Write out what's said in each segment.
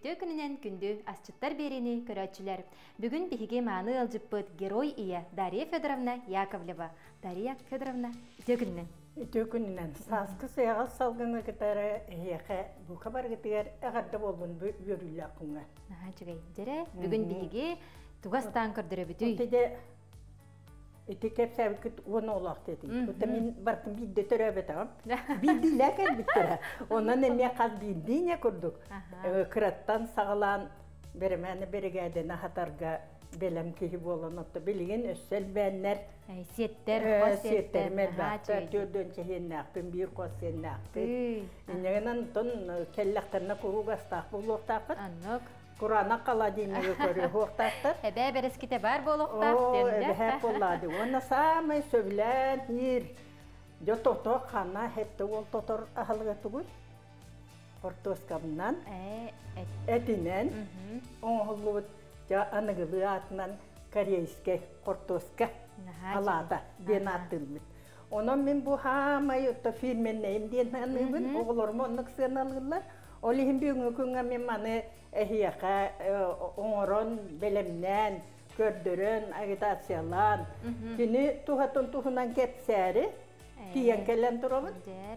Күтө күнінен күнді асчыттар берені көрәтчілер. Бүгін бігіге маны алжыппыт герой ия Дарья Федоровна Яковлева. Дарья Федоровна, үтө күнінен. Үтө күнінен. Сасқы сыяғал салғыны кітары еқе бұқа бар кітігер әғарды болуын бөрілі ақыңа. Жүгей, жәрі бүгін бігіге туғастан көрдірі бүтүй. Ити кепсәбі күт оны олақ деді. Өті мен барқын бейді түрі бетағым. Бейділі әкәл біттірі. Онан әме қаз бейдіне күрдік. Қыраттан сағылан берімәні берігәді нахатарға белем кейі болын отты. Білген өссел бәнлер. Сеттер, сеттер мәлбәқті. Төрден чехенне ақпен, бір қос сенне ақпен. Инегінен тұн келләқтеріне күру ғастақ бұл оқтақыт. Анық. Kur'an'a kaladığını görüyor hoğtaktır. Ebe bereskite var boluqtaq. Ebe hep oladı. Ona samay sövlen yer. Jo toto kana hep de ol totor ahılga tuğuy. Kortoskabından. Etinen. Oğlu ja anıgılı atından kariyske kortoska alada den atılmış. Onun ben bu hamayı da filmin neyim diyen anıgın. Oğullarımı onluk sen alırlar. Olihim büyüğün künga men manı ehiyaka oğuron belemnen, kördürün, agitasiyalan. Kini tuhatun tuhunan kepseri, kiyen kelen durabın.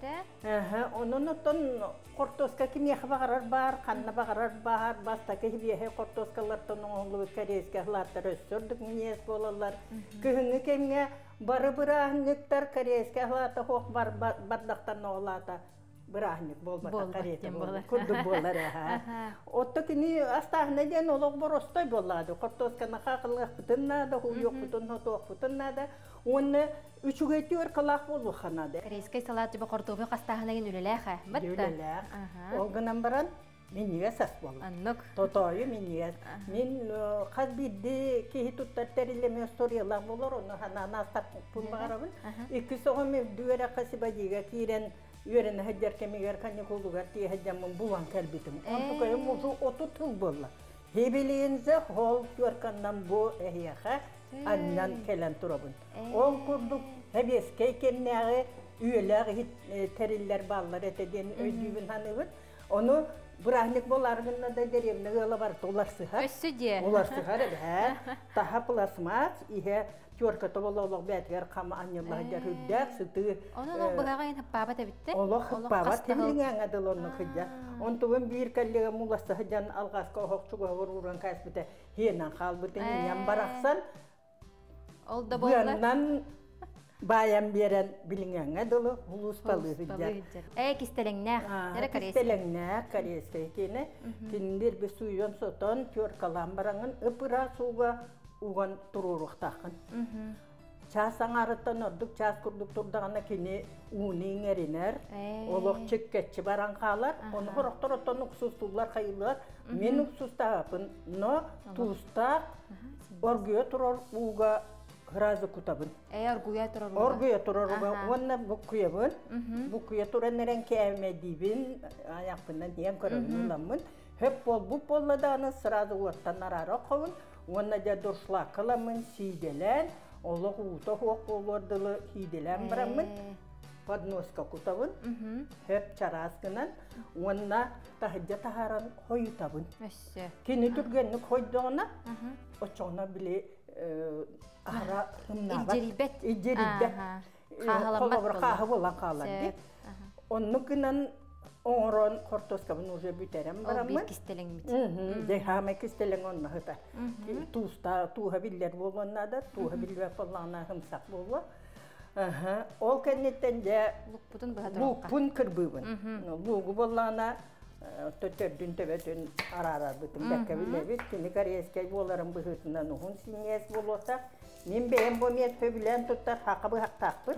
Onun otun kortoska kimi yağı bağırar bar, kanna bağırar bar, bastaki hibiyehe kortoskalardan oğulu kariyeske hılatlar össürdük niyes bolalar. Kühünü kemge barı bırağın nüktar kariyeske hılata hoğ bar bardaktan oğlata. Bırahnik bolmata kariyete kurduk bollar. Otta kini astahına den olaq borostay bolladı. Kortoskana qaqılıq bütünnadı, huyuq bütünna, toq bütünnadı. Onu üçügetiyor qılaq bolu xanadı. Kariyeskay salat jiba qortobu qastahına gen ülelәxə. Ülelәx. Olğunan baran meniye sas bollar. Anıq. Totoyu meniye. Men qaz biddi kehi tuttar terileme storyalar bollar. Onu hanana astaq pulmağarabın. İkisi oğum düvere qasibadiga kiren Yörene haccar kemiger kanı kolugar diye hacamın bulan kalbitim. Onu kayım otu oturtul bolla. Hebeliyinze hol yorkandan bu ehyaha annan kelen turabın. On kurduk hebeskey kemneğe üyeler teriller ballar eteden ödüğün hanıbın. Onu bırahnik bolargınla da deremne gıla var dolar sıhar. Össü diye. Dolar sıhar ha. Taha plasmaz ihe Yorkata bololog betger kama anyallah jar hüddak sütü. Onu bugağayın hıppaba da bitti. Olog hıppaba temlingen adıl onu hıdja. Ontubun bir kallega mulasta hıjan algaska hoqçuga vururan kasbite henan qalbıtın yan baraksan. Olda bollar. Buyandan bayan beren bilingen adıl hulus balı hıdja. Kistelengnäq. Nere kariyes? Kistelengnäq kariyes kene. Kindir bir suyon soton yorkalan barangın ıpıra suga ugan tururuk takın. Çasan arıttan orduk, ças kurduk turdağına kini unin eriner. Oluk çıkketçi baran kalar. Onu horoktor otan uksusuzlar kayılar. Men uksus tağapın. No tuzta orguya turur uga hırazı kutabın. Orguya turur uga? Orguya turur uga. Onna bukuyabın. Bukuya turan neren kevme dibin. Ayakpından diyen körünün ulamın. Hep bol bu bolladağını sırazı ortan arara kovun. Ona da durşla kalamın sidelen, oğlu uta hoq bolordılı hidelen bıramın, podnoska kutabın, hep çaraskınan, ona tahıca taharan hoyutabın. Kini türgenlik hoyduğuna, o çoğuna bile ara hımnabat. İciribet. İciribet. Kolabır kahı bolan kalandı. Onu günden Oğran kortoskabın uca büterem baramın. O bir kistelen bit. Dehame kistelen onna hıta. Tuğsta, tuğha biller bolğanna da, tuğha biller falağına hımsak bolğan. Ol kennetten de lukpun kırbıbın. Lugu bolğana töterdün töbetün ararar bütün dakika bile bit. Kini kariyeskay bolarım bıhıtından uhun sinyes bolğasak. Men beğen bu miyet töbülen tutar haqabı haq taqbır.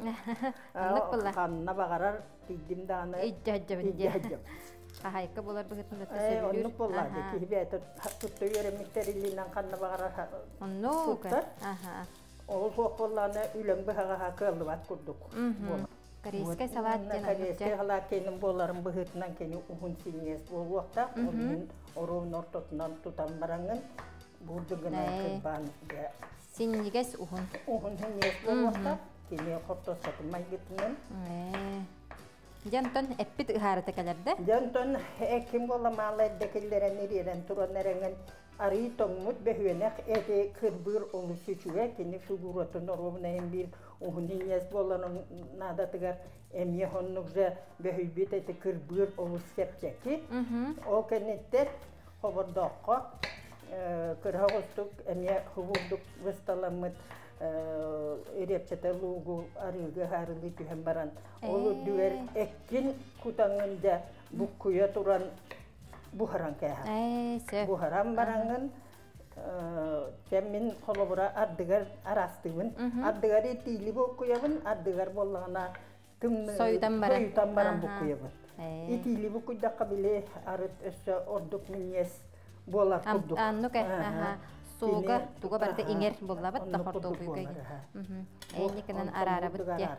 Kanına bağarar Tiddim dağını İccahacam. Ahayka bolar bıgıtında tasavvür. Onu bolladı ki hibiyatı tuttu yöremlikleriliğinden kanına bağarar tutar. Oğul soğuk bollarına ülen bıhağa hakkı bat kurduk. Kariyeskay salat den Kariyeskay halat kenim bollarım bıhıtından keni uhun sinyes bol vaqta. Onun oruğun ortasından tutan barangın burduguna kırban. Sinyiges uhun. Uhun sinyes bol vaqta. Kini kortos katılmay gitinen. Жантон эппит ыһарыта келерде. Жантон эким бола малайдакиллерен ирен тураннерен ари томмут бехүенек эти кырбыр олусучуга кини фигуратын ровнаен бир ухнинес боланын надатыгар эмне хоннукже бехүбит эти кырбыр олусепчеки. Ол кенеттер хобордокко кырагостук эмне хубурдук высталамыт эрепчете лугу арыга харылы түһен баран. Ол дүер эккин кутаңында буккуя туран бухаран кәһә. Бухаран барангын кеммин холобура ардыгар арастыгын. Ардыгар этили буккуябын, ардыгар боллагана тымны сойдан баран буккуябын. Этили буккуйда кабиле арыт өссө ордук минес болар курдук. Аннуке, суга туга барда иңер боллабыт та хордо буйгай. Эйникенен арарабыт те.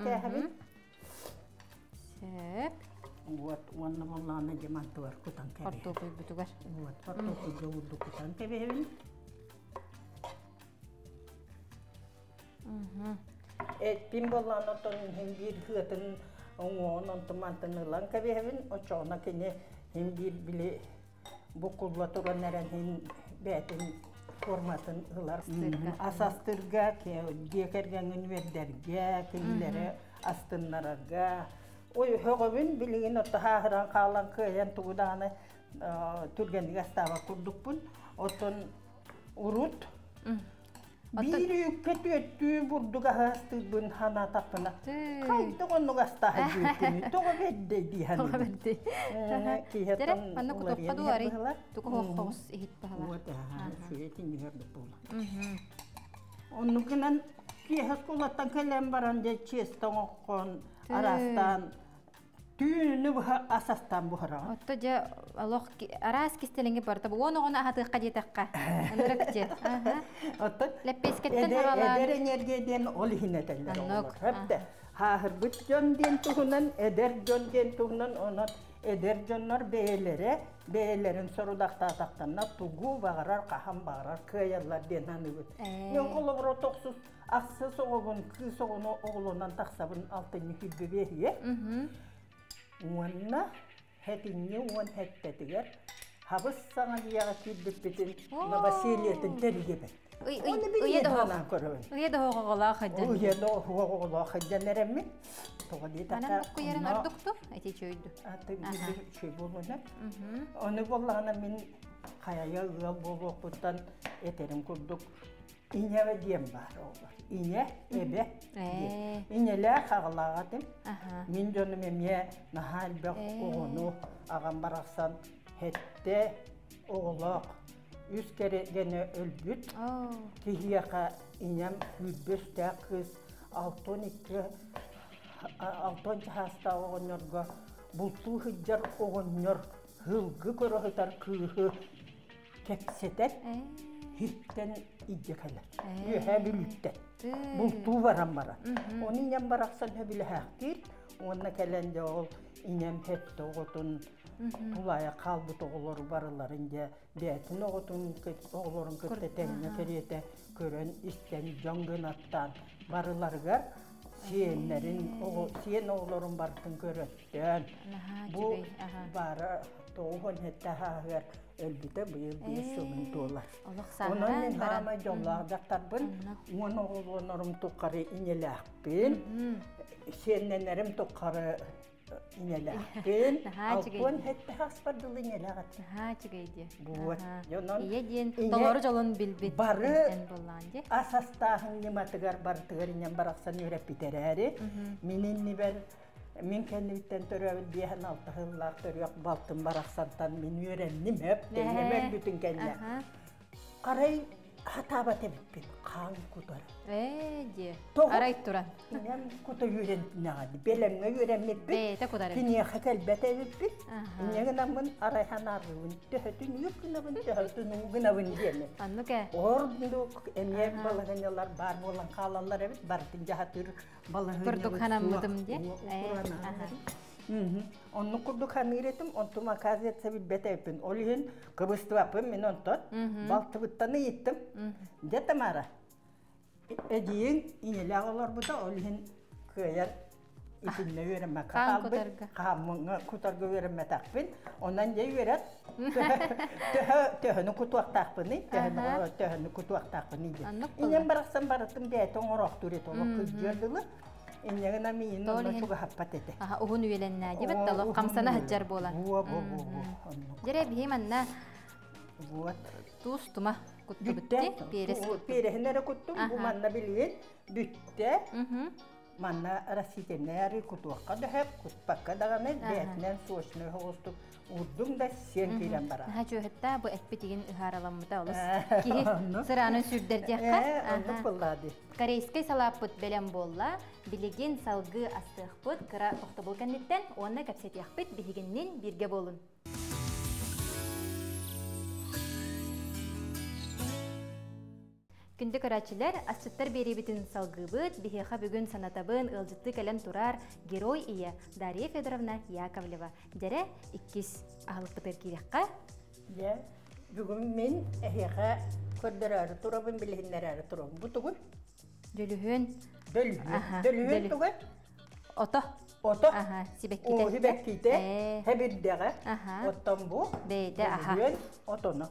Сөп. Вот, он болланы демантуар кутан кебе. Хордо буйбутугар. Вот, хордо буйбутугар кутан кебе. Пин болланы тон бир хытын оңон томантынылан кебе. Очона кене бир биле букулла туран нерен бетин форматын ылар. Асастырга, декергенин вердерге, кенилери астыннарга. Ой, хөгөбүн билигин отта хахыран калан кыян тугуданы түргендиге става курдукпун. Отон урут. Бир үккө төттү бурдуга хастыбын хана тапына. Кайты гоннуга стахы жүкүнү. Тога бедде дихани. Тога бедде. Тереп, анна кутукка дуари. Туку хохос ихит бахала. Вот, шуетин дигерді була. Оннукынан киехас кулаттан кэлэн баран де честан оққан арастан түйіні асастан бұхара. Отто же алох арас кистелинге барта бу оны ахатыкка жетекка. Ындырыкче. Отто леппескеттен харалар. Эдер энергияден ол хинетелер олар. Хепте хахыр бүт жон ден туғынан, эдер жон ден туғынан онат эдер жоннор бээлерин сорудактатактанна тугу багарар кахан багарар кыялар ден аныбыт. Мен колобро токсуз аксы согобун кы согону оглунан таксабын алтын хүлбебе. Уанна хетинне уан хеттетигер хабыс саңа дияга киддиппетин Василиятын теригебе. Уеда хоғоғыла қаджан. Уеда хоғоғыла қаджан әреммен. Анан бұққы ерін ұрдықты, әте чөйді. Аты чөй болуына. Оны болағына мен қаяға ұғал болу оқыттан етерін күрдік. Инеwe diyem var oğlum. İne, ebe. İneler kağılağa dem. Min canım emiye nahal bek oğunu ağam baraksan hette oğlak. 100 kere gene ölbüt. Kihiyaka inem hübbüste kız 6-12 hasta oğunyorga bultu hıccar oğunyor hılgı körühütar kıhı kepseter. Hirtten iddiakalar. Yühebülükten. Bultu varan bara. Onu inem baraksan hebile hakir. Ona kelende ol inem hette oğutun bulaya kalbut oğulları barılarınca betin oğutun oğulların köttetenine keriyete kören isten jangın attan barılargar siyen oğulların barıtın körötten. Bu bara doğun hette hağır. Elbette bu yıl $500,000. Onun men hama yollardaktarpın, onun oğullarım tukarı inelakpın, senlerim tukarı inelakpın, alpın hette haspardılı inelak. Bu, Doğru yolun bilbit. Barı asastağın nematıgar barıtıgar inen baraksan örep bitereri. Min kendimden törüyorum diyen altı hıllar törüyor baltın baraksantan min öğrendim hep denemek bütün kendine. Karay hatabat ebipin, kan kutarı. Arayıp duran. İnem kutu öğrendim hadi, belemle öğrenmepin. Kiniye hakelbet ebipin. İneğin amın arayhan arrıvın, töhütün yok gınavın, töhütün gınavın diyene. Anlıke. Orduk emniyet balığınyalar bar bolan kalanlar evet, barıtın jahatır balığınyalar. Kurduk hanamıdım diye. Onu kurduk hanıretim, onu makaz etse bir beteypin. Olihin kıbıstı vapım, min onton. Baltıbıttanı yittim. Dedim ara. Ediyin ineli ağlar bu da olihin kıyar итинне веремме Қан кутарга. Камыңа кутарга веремме такпын. Онан жей верет. Төһөнү кутуактакпыны, төһөнү кутуактакпыны ди. Инен бараксан бараттым дей тоңорок турет оло кыжжырдылы. Иннегена миин онно чуга хаппат эте. Ухун үйеленнә дибет тало камсана хаҗар болан. Жере биманна Вот. тустума кутты битте перес. Перехнере куттум, бу манна билген бүтте. Манна раситенери кутуакка дэхеп, кутпакка даганы бетнен сошны хостук. Урдум да сен кирен бара. Хачуһетта бу эппитиген ыхараламмыта олус. Ки сыраны сүрдердекка. Анны буллады. Корейский салаппыт белем болла, билеген салгы астыхпыт кыра тохтобул кеннеттен, онна капсетияхпыт бигеннен бирге болун. Күнді көрәтшілер, асчыттар беребетін салгыбыт, бихеха бүгін санатабын ылжытты кәлен турар герой ие Дарья Федоровна Яковлева. Дәрі 2 ағылық бұтыр керекқа? Бүгін мен әйеға көрдір әрі тұрабын, білігіндер әрі тұрабын. Бұ тұғын? Дөлүхін. Дөлүхін тұғын? Ото. Ото? Сибекките. О, сибекките. Хәбірдегі. Оттан бұ. Бейді, дөлүхін отоны.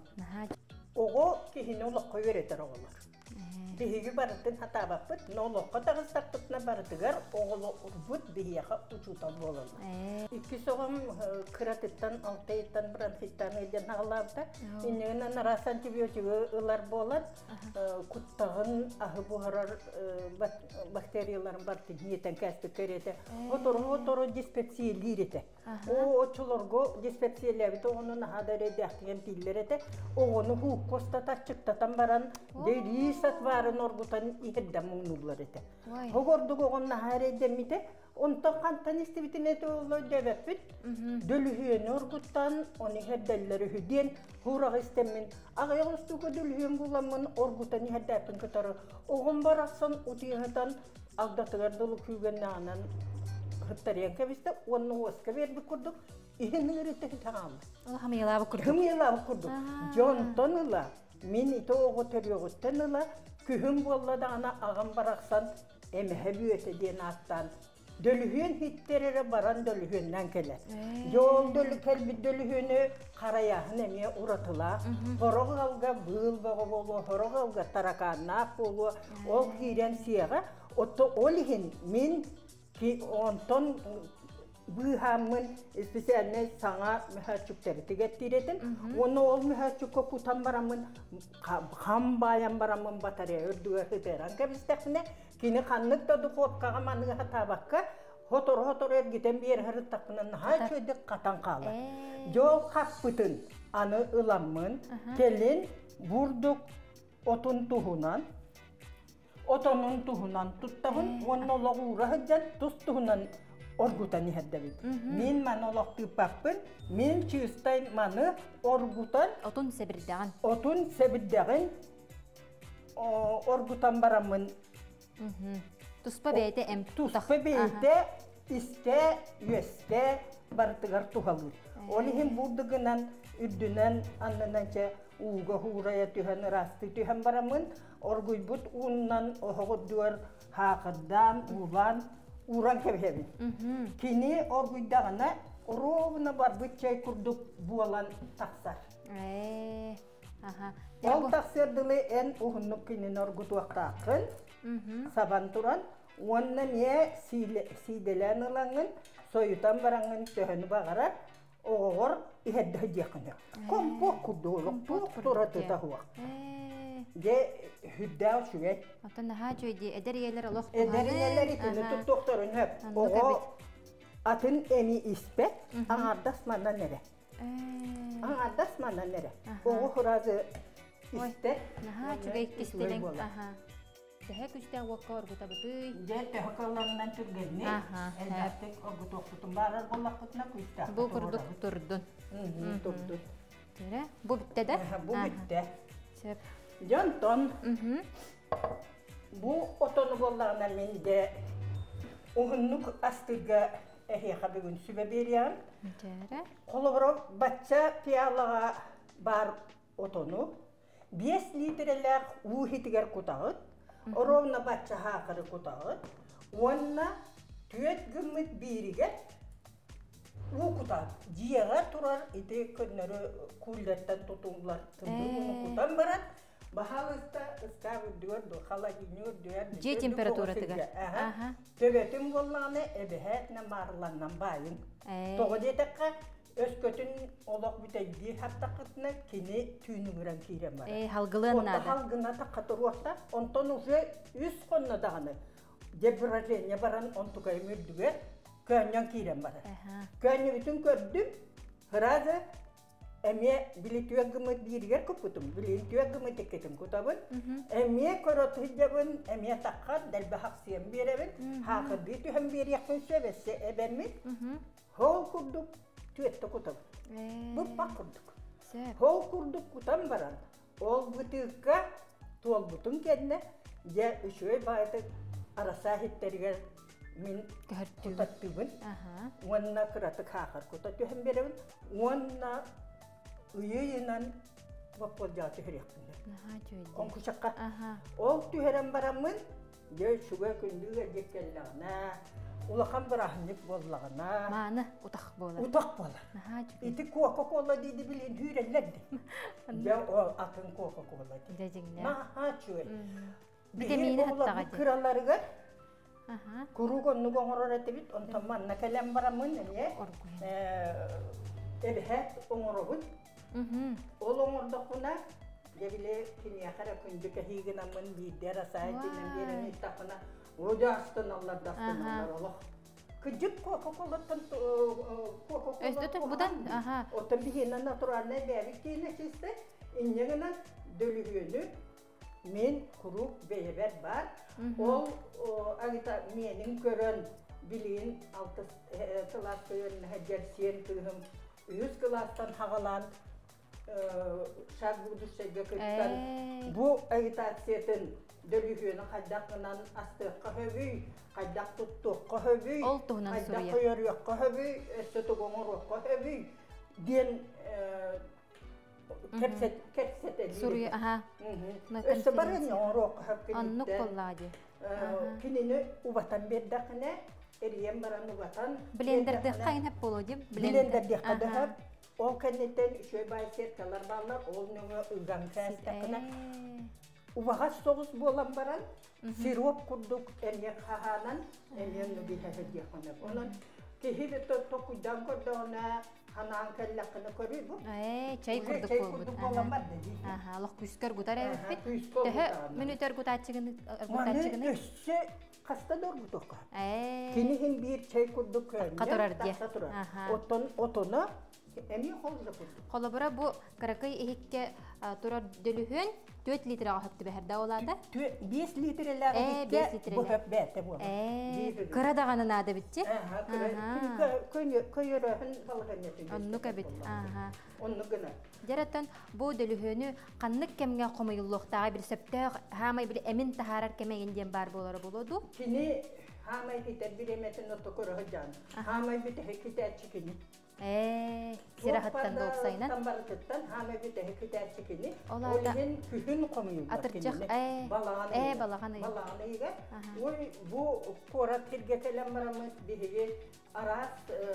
Оғы кейіні олыққа өретер оғылар. Биһиги барытын хатабаппыт, нолоққа тағыстақпытна барытыгар оғылы урбут биһияға учутан болылы. Икки соғым кыратыттан, алтайыттан, бронхиттан өйден ағылабда. Иннегінен нарас антибиотигі ылар болат, куттағын ағы бұғарар бактерияларын барты ниетен кәсті көреті. Отору диспепсиялир еті. Очылырғы диспепсиялабыты оғының ағадар едіқтеген пиллер еті. Оғыны хуқ қостата чықтатан баран дейли сат барын оргутан ихедден мұңнулар еті. Оғырдық оғынна ғар едеммейді, онтан қантан істебітін еті олы дәбәппіт. Дөлүхүйен оргуттан, оны ихеддәллері хүден, хурақ істеммен. Ағайық үстігі дөлүхүйен бұламын оргутан ихеддәпін көтары. Оғын барасын ұтығыдан ағдатығар дұлы күйгенне ағынан Хыттариян кәбісті, оны осқа берді күрдік, үйінің үреті тағамды. Ол хамиялабы күрдік? Хамиялабы күрдік. Жонтон ұла, мен ито оғы төріғыттен ұла, күхін боллады ана ағам барақсан, әміхе бүйеті ден аттан. Дөлүхүйен хиттерері баран дөлүхүйеннен келер. Жол кәлбі дөлүхүйені қараяғын әме ұратыла, хорог алға бұл бағы болу, хорог алға тараканнақ болу, ол кейрен сияға, ол ең мен Ки онтон быхамын специальный саңа мөхәчүктәре тигәттиретін. Оны ол мөхәчүккә кутан барамын, хам баян барамын батарея өрдүгә хетеран кәбистәхне. Кини ханнык та духоткага маныга хатабакка, хотор эргитен бер хырыттакнан хачөдек катан калы. Жол хаппытын аны ыламмын, келин бурдук отун тухунан. Отонун туһунан туттабын, оннолог урахыджан тустуһунан оргутан иһәддәбит. Мен манолог тыппакпын, мен чыыстай маны оргутан Отун себирдәгән. Отун себирдәгән оргутан барамын. Туспа бәйте әм. Туспа бәйте истә, юстә бартыгар тухалыр. Олиһин бурдыгынан үрдүнән аннанча уга хурая түһән расты түһән барамын. Оргуйбут уннан оғыдуар хақырдан, улан, уран кәбхебін. Кені оргуйдағына ровна бар бүтчай күрдік буалан тақсар. Ол тақсырдылы ән ұғынық кенен оргудуақтақын, сабан туран, онна не сиделен ұлаңын, сойутан бараңын төхіні бағарар, оғыр иәдді декіні. Компоқ күрдуылық, бұқ тұраты тағуақ. Де хүддәу шүгет. Атын наха жойди эдер иелер олох туханы. Эдер иелер икені тұттоқтарын хөп. Оғы атын әми испет, аңардас мандан нере. Аңардас мандан нере. Оғы құразы испет. Наха чүгей кестелен. Тәхе күсті уаққа орғыта бұтый. Де тәхе қаланынан түргенне. Әлдәптік орғыт оқытын барар болақытына күсті. Бұл құрдық тұрдun. Тұрдun. Бұл бітті де? Бұл бітті. Жонтон, бұл отоны болағына менде оғыннық астыға әхеға бүгін сүбе бериян. Қолығырып батча пиялыға бар отоны 5 литрелер уғытығар құтағыд, оровна батча хақыры құтағыд, онына Tüet gümmet birigen Ukutan, jiyaga turar ite könleri kulletten tutumlar tındı ukutan baran. Bahalısta ıskabı diyordu, hala giniyor diyordu. Je temperaturu tıga. Töbetim bollağını ebehetine marılandan bayın. Toğu detekka Özkötün olaq biteydi hatta kıtına kini tüyünü gören kirem var. Halgılığın nada. Onda halgına da katır orta, ondan ufe üst konuna dağını. Debrajenya baran ontukayı mürdüge, könyan kirem var. Könyan bütün gördüm, hırazı emiye bilitüye gımı biriger kuputum, bilitüye gımı teketim kutabın. Emiye korot hicabın, emiye takkar, delbe haksiyem birebin, hakkı bitühem bir yakın sebesse ebermin. Hol kurduk, tüette kutabın. Bu bak kurduk. Hol kurduk kutam baran. Ol butıkka, tuol butun kendine, ya üşüye bayatı arasa hitteriger min kutattığın. Onunla kıratık hakar kutattığın birebin. Onunla uyuyunan vapolcatı hıryaktın. On kuşakka. Ol tüheren baramın, ya şuga kündüğe gekkellerine, ulaqan bırahınlık bollağına. Mağını utaq bolar. Utaq bolar. İti Coca-Cola deydi bilin hürellerdi. Ya o atın Coca-Cola deydi. Maha çöy. Vitamini hatta gadi. Kıralları gör. Kuru konnu goğurur etibit. On tamam nakalem baramın niye? Ebehet oğurubun. Ol oğurdakuna Jabile kini akara kunjuka higinamın bir derasayetinin birini takına oda astın Allah dastın Allah Allah. Kıcık Coca-Cola'dan Coca-Cola. Özde budan aha. O tabii yine natural ne bir kine çizdi. İnceğine dölüğünü men kuru beyber var. O agita menin gören bilin altı klas köyün hacersiyen tühüm 100 klastan hagalan şarbudu sebekten bu agitasyonun dölüğünü kaydakından astı kahve kaydak tuttu kahve kaydak koyuyor kahve sütü gomur kahve diyen kerset ediyor. Suriye aha. Sebarın yorok hakkında. Annuk kolladı. Kinini ubatan berdakne eriyem baran ubatan. Blender'de kayın hep bolodim. Blender'de kadı hep. O kendinden şöyle bayset kalar bağlar. Onu ılgan krestakına. Ubağa soğuz bolan baran. Sirop kurduk emyek hahanan. Emyen nubi hediye konak. Onun kehibe tokudan kodona. Hanan kellakını koruyor bu. Çay kurduk Çay kurduk bolamar dedi. Allah küskör gutar evet. Tehe minüter gutacığını Mane össe kasta dor butok. Kinihin bir çay kurduk köyünde. Katorar diye. Otona emi holda kurduk. Kolabora bu karakay ehikke turar dölühün 4 litre ahıptı beherda olada. 5 litreler ehikke bu hep bete bu. Kara dağının adı bitti. Köyürühün balıkanyatı. Onnu kabit. Onnu gına. Jaratan bu dölühünü kanlık kemge komayulluqtağı bir söptüğü hamay bir emin taharar kemeğinden bar boları buludu. Kini hamay biter bir emetin otokoru hıcan. Hamay biter hekiter çıkini. Sirahattan doğuksaynan. Tambarıtıttan hamay biter hekiter çıkini. Olihin kühün komuyullar. Atırcak. Balağanı. Balağanı yiga. Bu korat hirgetelem varamız diye aras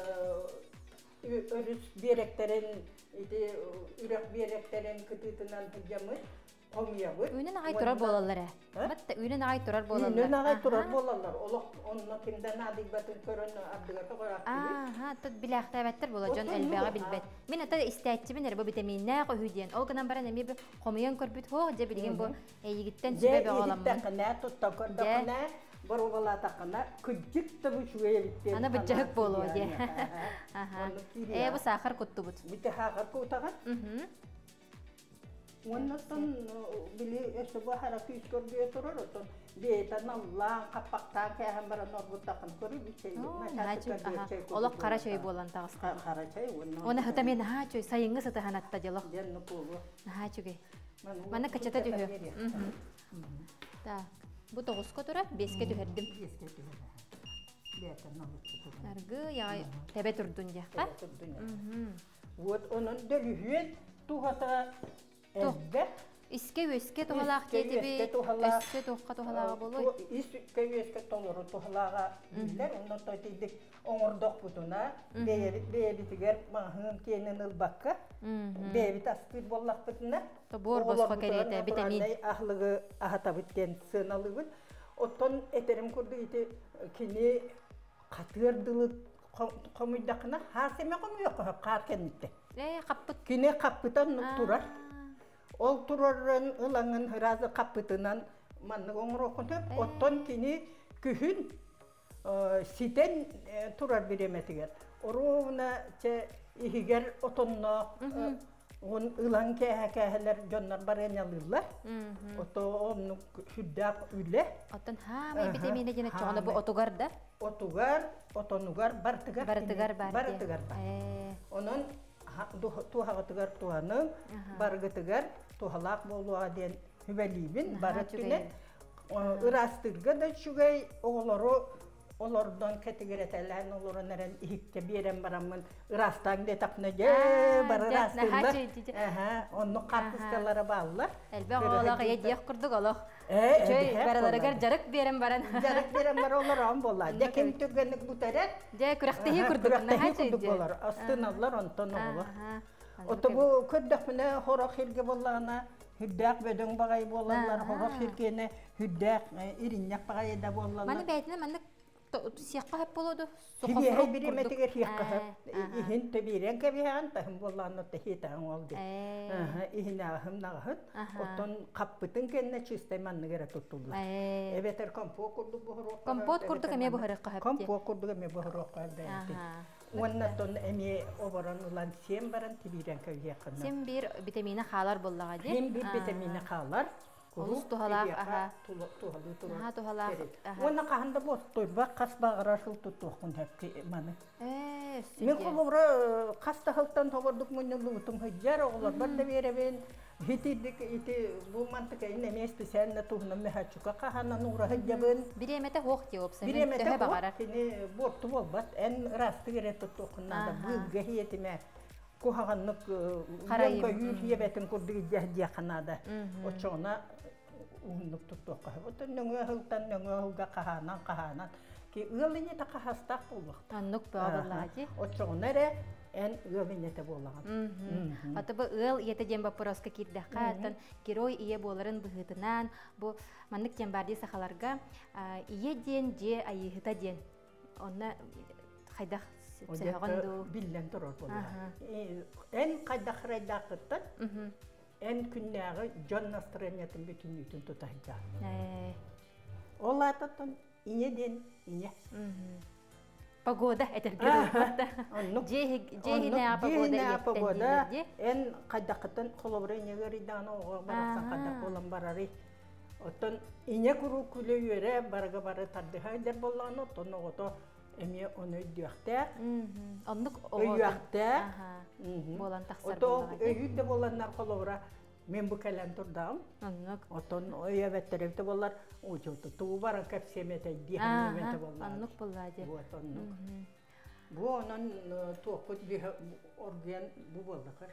örüs bireklerin ürek bireklerin kıtıtından hıcamız komuyabır. Ünün ağay turar bolaları. Batta ünün ağay turar bolaları. Ünün ağay turar bolalar. Onunla kimden adik batın körün abdıga tokarak gibi. Tut bilakta evettir bola can elbeğe bilbet. Min ata istəyətçi binir bu vitaminlər qoyudiyen. O gınan bara nemi bir komuyan körpüt ho je bilgin bu yigitten sübebe olamın. Je yigitten tutta kordakına Barovala takana küçük tabu şuya bitti. Ana bıçak bolu je. Bu sahar kuttu but. Bitti sahar kutakan. Ondan bili sebuah harfi skorbiyo tururutun. Dia tanam lang kapaktan kayak hambara norbut takkan kori biçey. Allah kara çay bolan tağısta. Kara çay ona hatamen ha çay sayıngı satahanatta jalok. Diyan nukulu. Ha çuge. Mana kaçata dühü. Ta. Bu toğuska tura, beske düherdim. Nargı ya tebe turdun ya. Tebe turdun ya. Vot onun dölühüyen tuhata elbe Иске өске тухалаақ кетеби, өске тухқа тухалаға болой. Иске өске толыру тухалаға билер, ондан тойтейдік оңырдоқ бұтына, бейбітігер мағын кенін ұлбаққа, бейбіт аспыр боллақ бұтына. Бор босқа керейті, витамин. Ағлығы ағата бұткен сыналығын. Оттон әтерім күрді еті кені қатырдылы қомыйдақына, хасеме қомый оқы қар кенітті. Қаппыт. Кені қаппытан тұрар. Ол тұрарын ұлаңын разы қаппытынан манны оңыр оқынып, оттон кені күхін ситен тұрар береметігер. Оруына ихигер отонна он ылан кәһәләр жоннар бар энялылар. Ото оны хүддәк үле. Оттон һәм витамины генә чоңны бу отугар да. Отонугар бартыгар. Бартыгар бар. Бартыгар. Онон тухагытыгар туаның баргытыгар тухалак болуа ден хүбәлибин барыттыны. Ырастырга да шугай оғлары олардан кәтегеретәлән оларын әрән ихикке берем барамын ырастан де тапны же бар ырастырда. Оны қартысталары балылар. Әлбә олаға едиек күрдік олақ. Чөй бараларыгар жарық берем баран. Жарық берем бар олар ан бола. Дәкем түгенік бұтарат. Де күрәқтейі күрдік. Күрәқтейі күрдік олар. Астын алар онтан олар. Оты бұл күрдік міне хорақ елге болағына хүддәк бөдің бағай болалар. Хорақ елгені хүддәк ириннәк бағай да болалар. Маны бәйтіне сияққа хәп болуды. Хибиһай биреметигер хиаққа хәп. Ихин төбирен кәбиһән тәһим болланы тәхитәң олды. Ихин ахым нағыт. Оттон қаппытын кенне чистай манныгера тұттулды. Эбетер компот курдук бұхыруқ. Компот курдук әме бұхыруққа хәп. Компот курдук әме бұхыруққа бәйті. Оннаттон әме оборон ұлан сен баран төбирен кәбиһәққына. Сен бір витамины қалар боллаға де? Сен бір витамины қалар. Олус тухалақ, аха. Аха, тухалақ. Оны қағында бұқтойба қас бағыра шыл тұттуқын әпті маны. Мен қолыбыра қаста қылттан тоғырдық мұнылы ұтым хүджар оғылар. Барды беребен, хетидік бұл мантық әйін әместі сәніне тұғынан мәхәтшіға қағанан ұғыра хүджабын. Біреметі хоқ де опсын. Біреметі хоқ, кені борты болбат. Ән расты кере тұттуқыннан да бұлға хиетіме. Кухаганнык янка юр ебетин курдуги жаханада. Очона ундук туттука. Вот нөңө хылтан нөңө хылга каханан. Ки ылыне та кахастак болук. Таннык багылади. Очона ре эн ылынете боллаган. Атыбы ыл ете дем вопроска кирдакка тан герой ие боларын быгытынан бу маннык дем барди сахаларга ие ден же айыгыта ден. Онна хайдах Оҗакы биллән торыр булды. Эн кайдахрайдакыттан, эн күннәгы жон настроениятын бүтүн үтүн тутайда. Олататын инеден ине. Погода этергә. Жеһине погода. Эн кайдакыттан колобрыйнеге риданы ого барса кайдак болам барары. Оттон ине куру күлө йөре барга бары тардыхайдар болланы, оттон ото Эме оны өйдіяқта. Онлық өйдіяқта. Болан тақсар болаға. Өйді боланнар қолуыра мен бұл кәлем тұрдағым. Отын өйе бәттеректі болар. Өйді тұғы барын кәпсеметі дейханеметі болар. Онлық болады. Бұл оның тоқыт орген бұл болдықыр.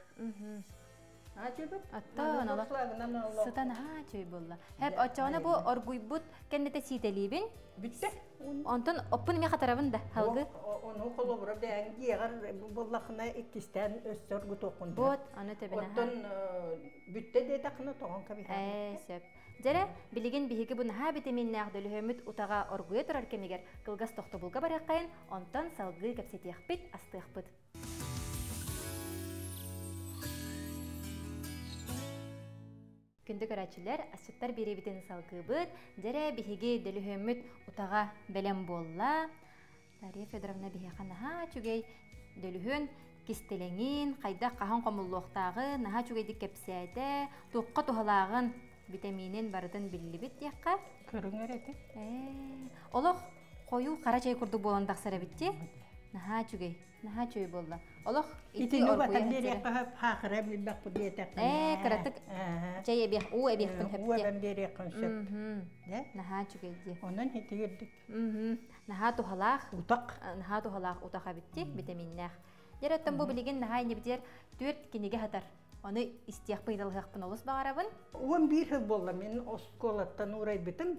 Аттан ала. Сытан чөй болла. Хәп ачаны бу оргуйбут кеннете сителибин. Битте. Онтон оппун ме хатарабын да халгы. Оны колобра дәң ягар боллахына иккистән өстөргү токун. Бот, аны тебене. Оттон бүтте дә тақны тогон каби. Сөп. Жара билеген биһиге бу наһа витаминнәр дөлөмөт утага оргуя турар кемигер кылгас тохто булга бараккайын, онтон салгы кепсетиякпит, астыякпит. Күндү көрәчілер, асыттар беребітін салғыбыд, дәрі біхеге дөліхөміт ұтаға бәлем болла. Дарья Федоровна біхеға наға чүгей дөліхөн кестелеңін, қайда қахан қомылуқтағы, наға чүгейді кепсәді, тоққа тұғалағын витаминин барытын білі біт яққа. Көріңер әті? Олық қойу қара чай күрді боландақ сәрі бітті. Наға чүгей болла. Олық ити оргуя берек хақыра билбақ бұл етек. Кіратық жай әбек, у әбекпін хөпте. У әбен берек қыншып. Наға чүгейді. Онын хеті ердік. Наға тұғалақ. Утақ. Наға тұғалақ утаға бітті, витаминнәқ. Яраттан бұл білеген наға ені бітер 4 кенеге хатар. Оны истияқ пыйдалғақпын олыс бағарабын? 11 жыл болды. Мен осколаттан урай бітім.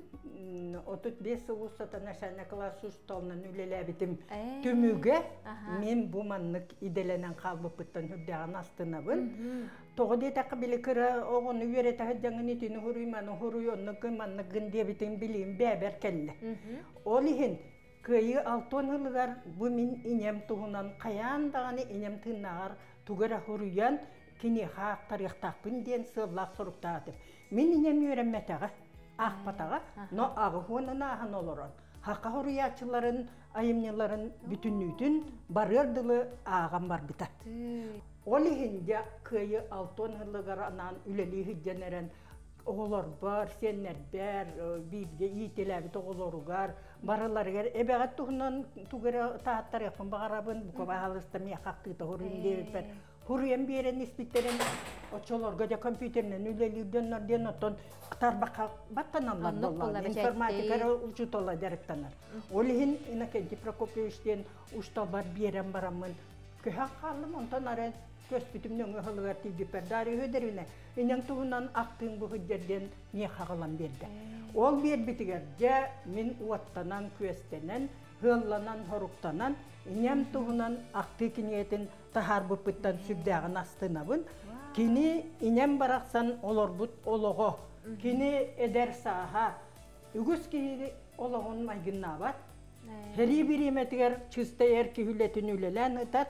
35 жыл ұстата нашана класс ұсталынан үлелі бітім. Түміге мен бұл маннық иделенен қалбы бұттан хүрдіған астына бұн. Тоғы детақы білі кірі оғын үйереті жаңын етіні хұрыйманы хұрый оннық маннық гінде бітім білейін бәбер кәлі. Ол ехін көйі 6 жылығар бұл мен инем тұғынан қаяндағаны инем тұнағар тұғыра хұрыян кини хақ тарихтақпын ден сыллақ сұрықтағатып. Мен инем үйренметаға, ақпатаға, но ағы хуанын ағын олырын. Хаққа хұрыячыларын, айымнеларын бүтіннүйтін барырдылы ағам бар біта. Ол ехінде көйі 6 жылығар анан үлелі хүдженерін оғылар бар, сенер бәр, бейбге етеләбіт оғыларуғар, барыларығар. Әбәғат тұғынан тұғыра тағаттар яқпын бағарабын, бұқа бағалысты мен қақтықты хұрын Хурыям берен испиттерен очолорга да компьютернен үлелүүдөн орден отон тарбака баттананлар боллар. Информатикара учутола жарыктанар. Олихин Иннокентий Прокопьевичтен ушталбар берен барамын. Көһә калым онтан арен көспүтүмнөн өхөлгөр тигипердари хөдөрүнө. Инен тугунан актын бу хөдөрден не хагалам берди. Ол бербитигер же мен уаттанан көстенен hıllanan horuqtanan inem tuğunan akti kiniyetin tahar bıpıttan sübdağın astınabın. Kini inem baraksan olur but oloğu. Kini eder saha. Ügüs ki oloğun maygınna var. Heri bir imetiger çüste erki hülletin ülelen ıtat.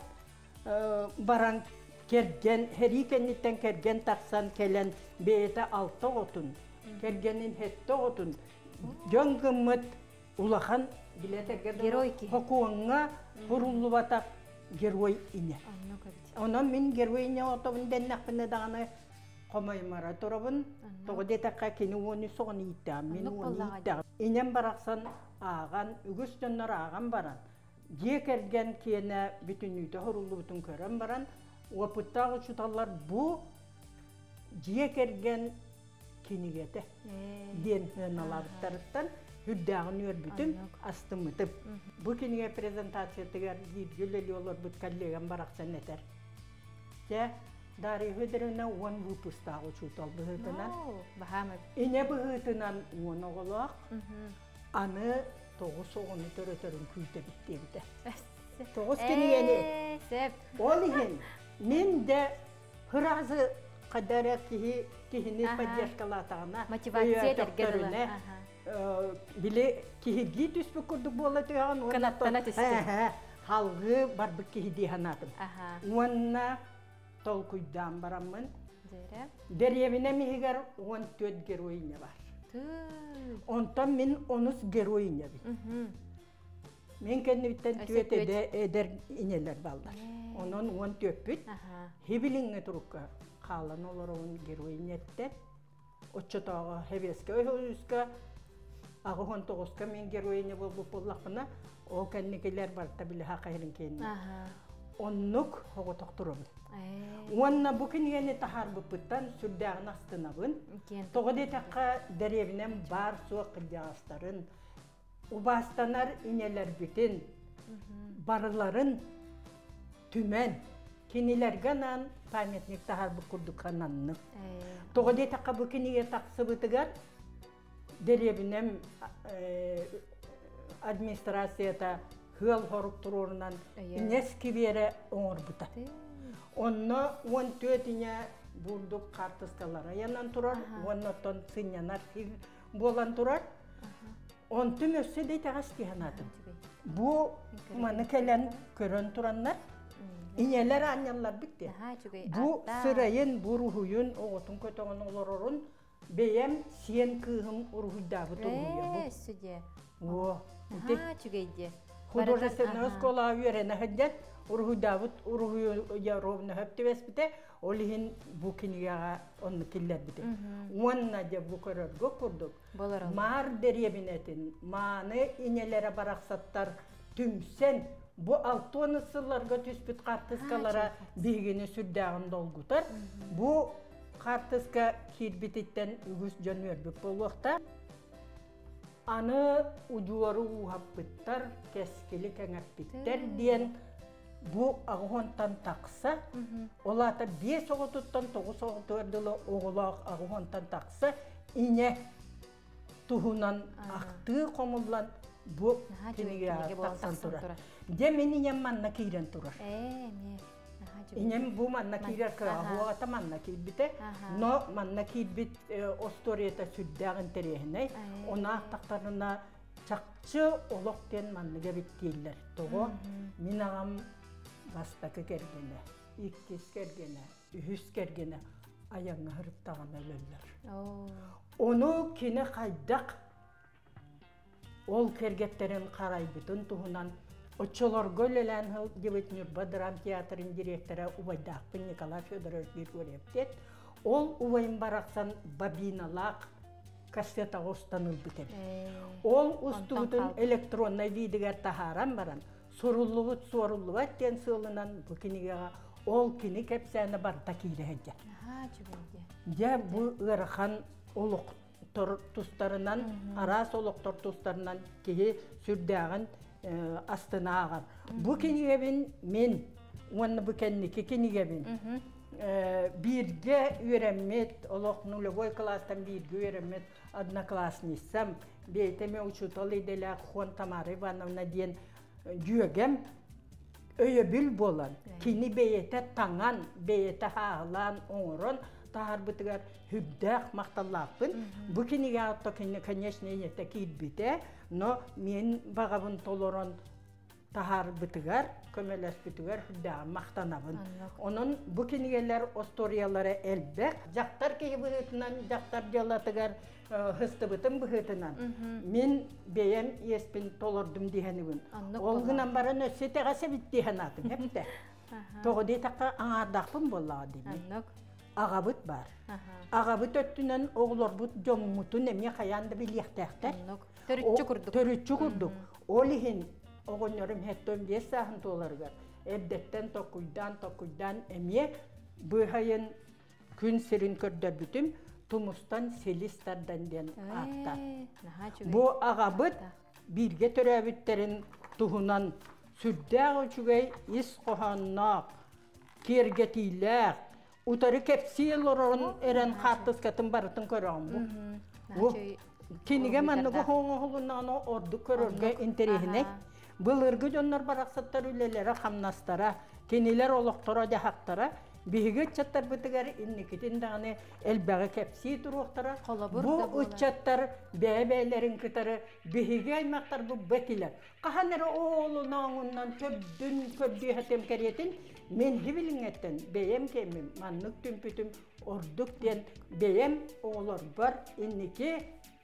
Baran kergen, heri kenditten kergen taksan kelen beyete altta otun. Kergenin hette otun. Jön gımmıt ulağan Герой хокуңга хуруллу батак герой ине. Онан мен герой ине отобун деннакпыны даганы комаймара турабын. Тогде такка кини оны соны итте, мен оны итте. Инем бараксан аган, үгүс жоннор аган баран. Же керген кене бүтүн үйдө хуруллу бүтүн көрөн баран. Опуттагы чуталлар бу же керген кинигете. Ден хыналарыттарыттан Hüddağın örbütüm, astımıtıp. Bu kiniye prezentasyatıgar güleli olur bu kallegan baraksan eter. Ya, dari hüdürüne 10 vupustağı çutal bu hüdünen. İne bu hüdünen 10 oğulak, anı toğuz oğunu törötörün külte bitti bite. Toğuz kiniyeni. Olihin, men de hırazı kadara kihini padyaşkalatağına, motivasiya edergedili. Bile kihidi tüspü kurduk bolatığın Kanattana tüspü. Halgı barbi kihidi hanatım. Onunla tol kuydan baramın. Derevine mihigar 14 geroyine var. Ondan min 10 geroyine bir. Men kendi bitten tüet eder ineler ballar. Onun 14 büt. Hebilinge turukka kalan olur onun geroyine etti. Oçotağı heveske öhüska. Ağın toğuska men geroyine bol bollaqına o kendikiler var tabii haqayrin kendi. Onnuk hoğu toqturun. Onna bugün yeni tahar bıpıttan sürdağın astınabın. Toğde takka derevinem bar soğuk qıldağısların. Ubastanar ineler bütün. Barıların tümen. Kinilerganan pametnik tahar bıkurduk kananlık. Toğde takka bugün yeni taqsı bıtıgar. Derevinem administrasiyata hıl horup tururundan neski bere oğur buta. Onu 14 ine bulduk kartıskalara yanan turar, onu ton sınyanar bolan turar. On tüm össe de tağız kihanatın. Bu manı kelen körön turanlar, ineler anyanlar bitti. Bu sırayın, bu ruhuyun, oğutun kötüğün olururun, beyem siyen kığım uruhuyda bu turuhuya. Bu. Художественная школа үйрені хәддет, Урхуй Давыд, Урхуй Яровны хөпті бәспіте, олығын бұл кенегаға оны келдер біте. Онна де бұл көрерге күрдік. Мар деребінетін, маны инелері барақсаттар түмсен, бұл алтоны сылларға түспіт қартыскалара бейгені сүрдәғын долгутар. Бұл қартыска кербететтен үгіз жөн өрбік болуақта. Аны ujuarı uhapıttar, keskili kengapıttar diyen bu ağontan taksa, olata 5 oğututtan 9 oğutuardılı oğulaq ağontan taksa, ine tuhunan aktığı komullan bu kinige taksan tura. Demin inem manna kiren tura. İnem bu manna kirer kıra, huata manna kirbite, no manna kirbit ostoriyata süddağın terehine, ona aktaklarına çakçı oloqten manna gebittiler. Togo, min ağam bastakı kergene, ikkis kergene, ühüs kergene, ayağına hırıp tağına ölürler. Onu kine kaydak, ol kergetlerin karaybıtın tuhunan, Oçolor gölelen Devetnür Badram Teatrın direktörü Uvaydakpın Nikolay Fyodorovich Grigoryev. Ol Uvayın baraksan babinalak kaseta ostanıl biter. Ol ustuğutun elektronla videogar taharan baran. Sorulluğut den sığılınan bu kiniga ol kini kepsene bar takile hece. Ya bu ırxan oluk tustlarından, aras oluktor tustlarından ki sürdağın astına ağır. Bu kinigevin men, onu bu kendiki kinigevin. Birge öğrenmet, oluk nulevoy klastan birge öğrenmet, adına klasnissam, beyteme uçutalı idela Juan Tamara Ivanovna diyen düğegem, öyöbül bolan, kini beyete tangan, beyete hağılan, oğurun, tahar bıtıgar hübdağ maqtallaqpın. Bu kinige atto kini конечно yete kirbite, no men bağabın toloron tahar bıtıgar, kömeles bıtıgar hübdağ maqtanabın. Onun bu kinigeler ostoriyaları elbek, jaktar ki bıhıtınan, jaktar jalatıgar hıstı bıtın bıhıtınan. Men beyem espin tolordum dihenibin. Olgınan baran össete gase bit dihenatın hep de. Toğu deytakka ağardaqpın bollağı deyim. Ağabıt var. Ağabıt öttünen oğlor bут jomumutun emye kayandı bilyektekter. Törütçü kurduk. Olihin oğunlarım hetton 5 sahın tolargar. Ebdetten tokuydan emye bu hayın gün serin kördör bütüm tumustan selistardan den attar. Bu ağabıt birge töröbütlerin tuhunan sürdağ uçugay is kohannak kergetiler utarı kepsiyelorun eren kartıskatın baratın körağım bu. Kinige manlığı hoğulundan ordu körörge interihine. Bılırgı jonlar baraksattar ülelere hamnastara, keniler oloqtora jahaqtara, bihiget çattar bıtıgar innikitin dağını elbağı kepsi duruqtara. Bu uçattar beylerin kıtarı bihige aymaqtar bu betiler. Qahanları oğlunağından kördüğü hatem keriyetin men hibilin etten beyem kemim manlık tümpütüm orduk den beyem oğlar var inniki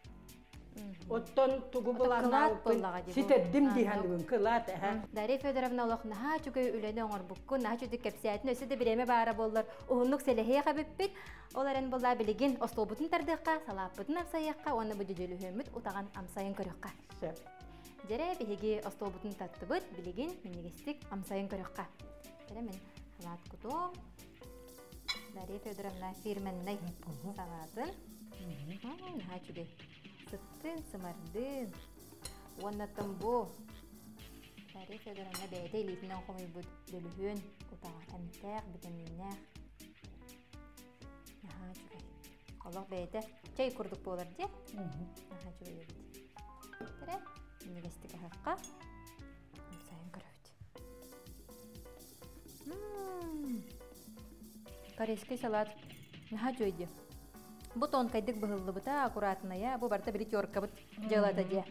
Otton tugu bulanna siteddim dihanıbın kılat. Дарья Федоровна олохна ха чугай үлени оңор букку на чуди кепсиятын өсү де биреме бара боллар. Уунлук селехе хабиппит. Оларын болла билигин остобутун тардыкка, салаппытын амсаякка, оны бу жүжөлүхөмүт утаган амсайын көрөкка. Жере биһиги остобутун таттыбыт билигин минигестик амсайын көрөкка. Жере мен халат кутум. Дарья Федоровна фирменный салатын. Ха чугай Сыттын, сымардын, уаннаттан бу. Дарья Федоровна бәйді елейтінен қомай бұд бөлігін, ұтаға әмтәқ, бітіміннәқ. Аха, жүгай. Олық бәйді чай күрдік болар де? Аха, жүгай өбіт. Тәрі, негестік ағаққа. Амсайын көрөбіт. Корейский салат. Аха, жүгай. Бу тонкайдык быһыллы быта аккуратная, бу барта бир тёрка бут жалата дия.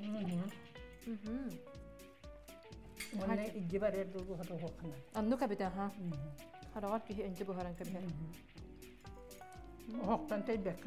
Оны иги бар эрди бу хата хокна. Анну кабита ха. Харагар пихи өнче бу харан кабита. Хоктан тайбек.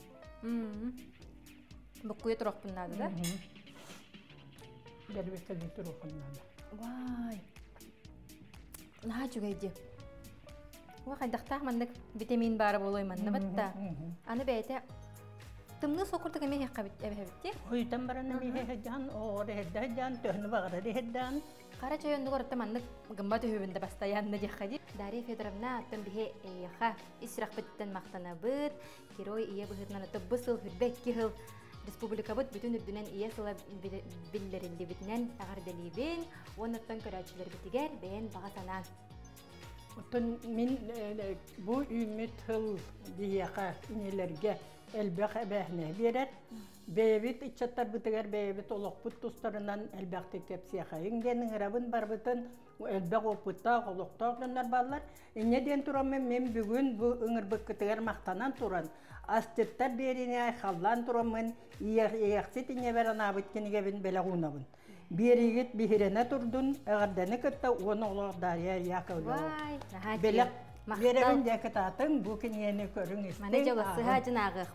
Бу куя туракпын нады да? Бербекте туракпын нады. Вай. На чугайди. Вахайдахтах мандык витамин бары болой манна батта. Аны бәйте тымны сокуртук эме хакка эбебитти. Ойтан бараны мехедан, орехедан, төхнү багара дехедан. Кара чайонду горта мандык гымба төһүбүндө бастаянна жахади. Дарья Федоровна аттан бихе эйха исрак биттен мактанабыт. Герой ие быһытнан өтө бысыл хүрбек кихил республикабыт бүтүн үрдүнен ие сыла биллерилди бүтүнен агардалибин, оннаттан көрәчилер битигер бен бага санаан. Отон мин бу үмүт хыл дияка инелерге элбек эбәһне берет. Бәйбит ичаттар битигер бәйбит олоқпут тустарынан элбәкте кепсияха. Ингенин рабын барбытын элбек опутта олоқтоғланар баллар. Инеден турамын мен бүгін бу ыңырбык китигер мақтанан туран. Астыттар берине халлан турамын. Ияқсит ине беран абыткенеге бин белагунабын. Беригит бихирене турдун, эгарданы кытта оны олоғдария яқылы. Белек беребин декетатын бу кинени көрүң истен. Мана жоласы хажынагы.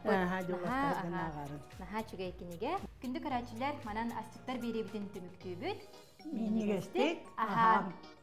Наха чугай кинеге. Күндү карачылар манан астыттар беребитин түмүктүүбүт. Минигестик. Аха.